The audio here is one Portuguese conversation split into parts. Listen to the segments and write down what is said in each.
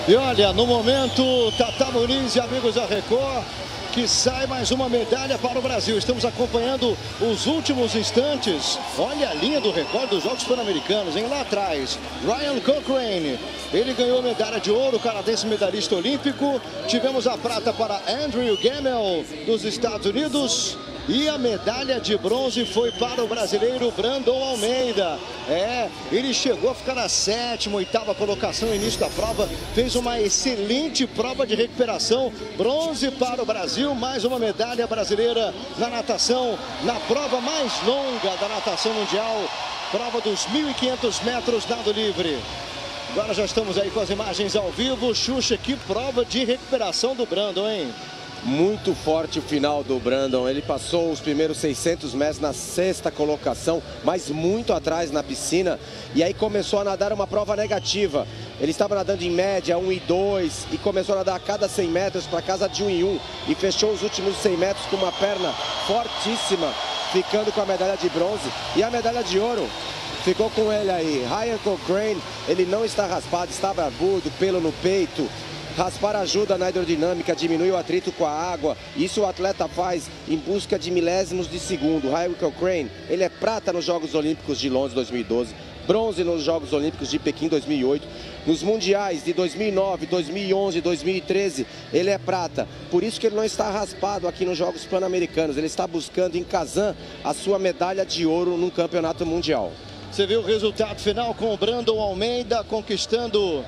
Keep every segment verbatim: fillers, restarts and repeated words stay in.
E olha, no momento, Tata Muniz e amigos da Record, que sai mais uma medalha para o Brasil. Estamos acompanhando os últimos instantes. Olha a linha do recorde dos Jogos Pan-Americanos, hein? Lá atrás, Ryan Cochrane. Ele ganhou medalha de ouro, canadense medalhista olímpico. Tivemos a prata para Andrew Gemmell, dos Estados Unidos. E a medalha de bronze foi para o brasileiro Brandon Almeida. É, ele chegou a ficar na sétima, oitava colocação no início da prova. Fez uma excelente prova de recuperação. Bronze para o Brasil, mais uma medalha brasileira na natação, na prova mais longa da natação mundial. Prova dos mil e quinhentos metros nado livre. Agora já estamos aí com as imagens ao vivo. Xuxa, que prova de recuperação do Brandon, hein? Muito forte o final do Brandon. Ele passou os primeiros seiscentos metros na sexta colocação, mas muito atrás na piscina. E aí começou a nadar uma prova negativa. Ele estava nadando em média um e dois e começou a nadar a cada cem metros para casa de um e um. E fechou os últimos cem metros com uma perna fortíssima, ficando com a medalha de bronze. E a medalha de ouro ficou com ele aí. Ryan Cochrane, ele não está raspado, está barbudo, pelo no peito. Raspar ajuda na hidrodinâmica, diminui o atrito com a água. Isso o atleta faz em busca de milésimos de segundo. Ryan Cochrane, ele é prata nos Jogos Olímpicos de Londres dois mil e doze, bronze nos Jogos Olímpicos de Pequim dois mil e oito. Nos Mundiais de dois mil e nove, dois mil e onze, dois mil e treze, ele é prata. Por isso que ele não está raspado aqui nos Jogos Pan-Americanos. Ele está buscando em Kazan a sua medalha de ouro num campeonato mundial. Você viu o resultado final com o Brandon Almeida conquistando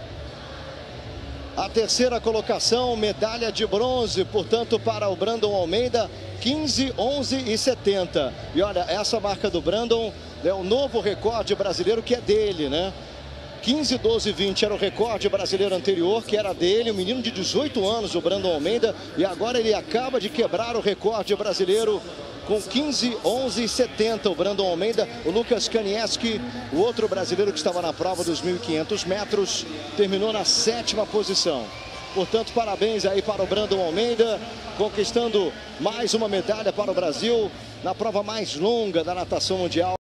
a terceira colocação, medalha de bronze, portanto, para o Brandon Almeida, quinze, onze e setenta. E olha, essa marca do Brandon é o novo recorde brasileiro que é dele, né? quinze, doze e vinte era o recorde brasileiro anterior, que era dele, um menino de dezoito anos, o Brandon Almeida, e agora ele acaba de quebrar o recorde brasileiro com quinze, onze e setenta, o Brandon Almeida. O Lucas Kaniewski, o outro brasileiro que estava na prova dos mil e quinhentos metros, terminou na sétima posição. Portanto, parabéns aí para o Brandon Almeida, conquistando mais uma medalha para o Brasil na prova mais longa da natação mundial.